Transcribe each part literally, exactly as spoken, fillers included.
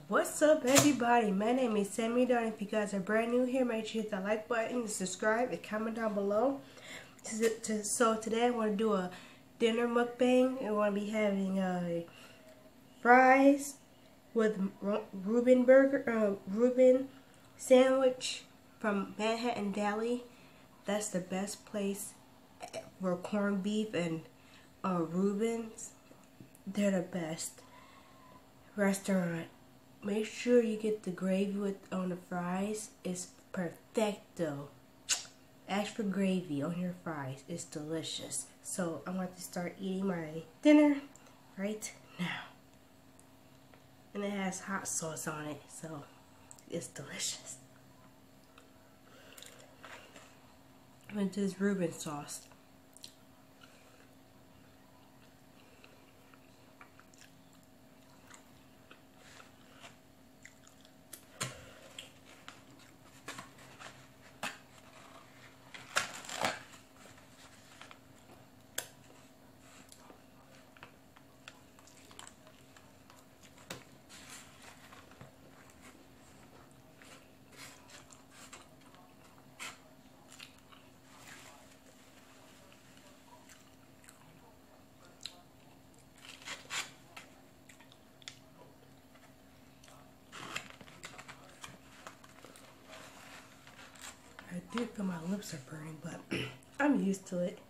What's up, everybody? My name is Sammy Don. If you guys are brand new here, make sure you hit that like button and subscribe and comment down below. So today I want to do a dinner mukbang. I want to be having uh, fries with Reuben burger, uh, Reuben sandwich from Manhattan Deli. That's the best place for corned beef and uh, Reuben's. They're the best restaurant. Make sure you get the gravy with on the fries. It's perfecto. Ask for gravy on your fries. It's delicious. So I'm going to start eating my dinner right now. And it has hot sauce on it, so it's delicious. With this Reuben sauce. I do feel my lips are burning, but I'm used to it.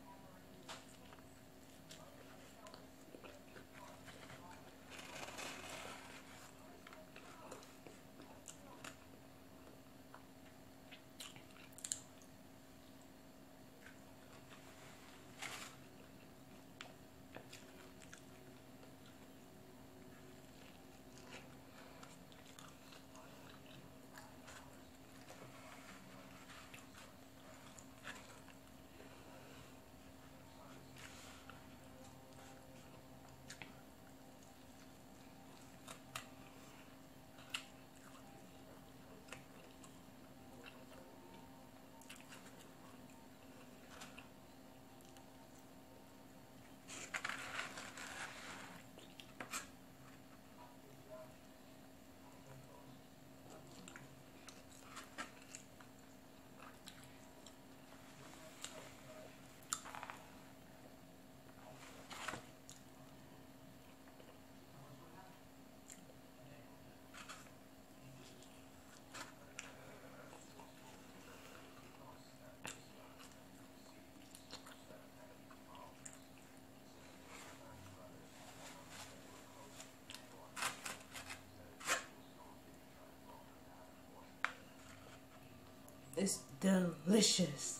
It's delicious.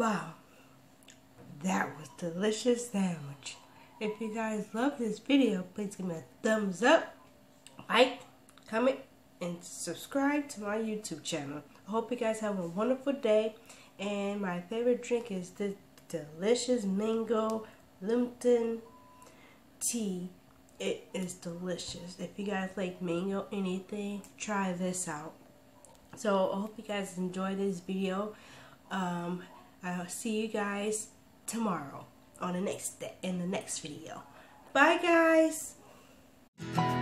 Wow, that was delicious sandwich. If you guys love this video, please give me a thumbs up, like, comment, and subscribe to my YouTube channel. I hope you guys have a wonderful day. And my favorite drink is this delicious mango Lipton tea. It is delicious. If you guys like mango anything, try this out. So I hope you guys enjoyed this video. Um, I'll see you guys tomorrow on the next day in the next video. Bye guys.